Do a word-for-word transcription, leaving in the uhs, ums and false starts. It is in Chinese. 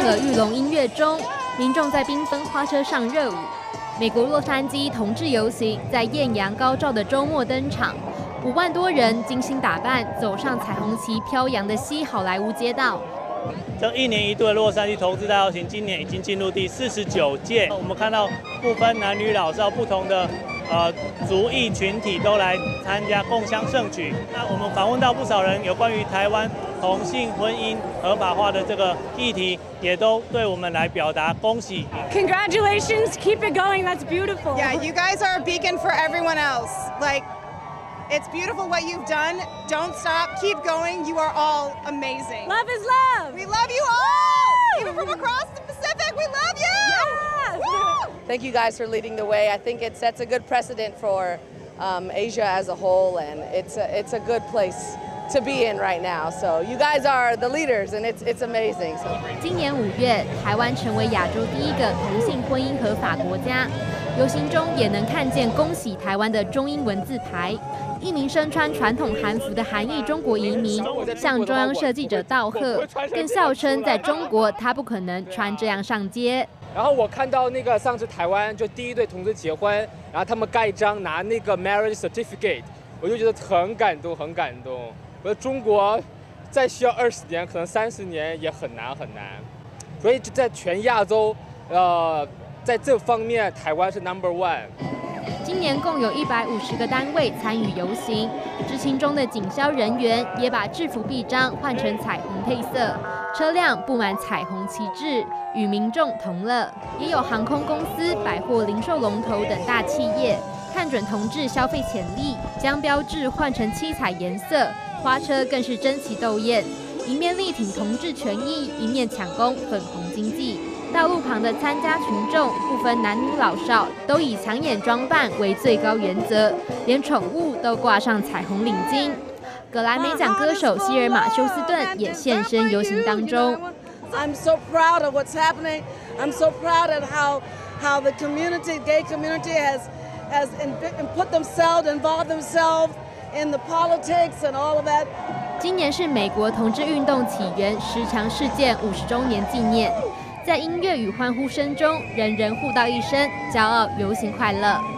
震耳欲聋音乐中，民众在缤纷花车上热舞。美国洛杉矶同志游行在艳阳高照的周末登场，五万多人精心打扮，走上彩虹旗飘扬的西好莱坞街道。 这一年一度的洛杉矶同志大游行，今年已经进入第四十九届。我们看到不分男女老少，不同的呃族裔群体都来参加，共襄盛举。那我们访问到不少人有关于台湾同性婚姻合法化的这个议题，也都对我们来表达恭喜。 Congratulations, keep it going. That's beautiful. Yeah, you guys are a beacon for everyone else. Like. It's beautiful what you've done. Don't stop. Keep going. You are all amazing. Love is love. We love you all. Even from across the Pacific, we love you. Yes. Woo! Thank you guys for leading the way. I think it sets a good precedent for um, Asia as a whole, and it's a, it's a good place to be in right now. So you guys are the leaders, and it's it's amazing. So. 今年五月，台湾成为亚洲第一个同性婚姻合法国家。游行中也能看见恭喜台湾的中英文字牌。 一名身穿传统韩服的韩裔中国移民向中央社记者道贺，更笑称在中国他不可能穿这样上街。 然后我看到那个上次台湾就第一对同志结婚，然后他们盖章拿那个 marriage certificate， 我就觉得很感动，很感动。我觉得中国再需要二十年，可能三十年也很难很难。所以在全亚洲，呃，在这方面台湾是 number one。 今年共有一百五十个单位参与游行，执勤中的警消人员也把制服臂章换成彩虹配色，车辆布满彩虹旗帜，与民众同乐。也有航空公司、百货零售龙头等大企业看准同志消费潜力，将标志换成七彩颜色，花车更是争奇斗艳，一面力挺同志权益，一面抢攻粉红经济。 道路旁的参加群众不分男女老少，都以抢眼装扮为最高原则，连宠物都挂上彩虹领巾。格莱美奖歌手希尔玛·休斯顿也现身游行当中。 I'm so proud of what's happening. I'm so proud of how how the community, gay community, has has put themselves, involved themselves in the politics and all of that. 今年是美国同志运动起源十强事件五十周年纪念。 在音乐与欢呼声中，人人互道一声“骄傲游行快乐”。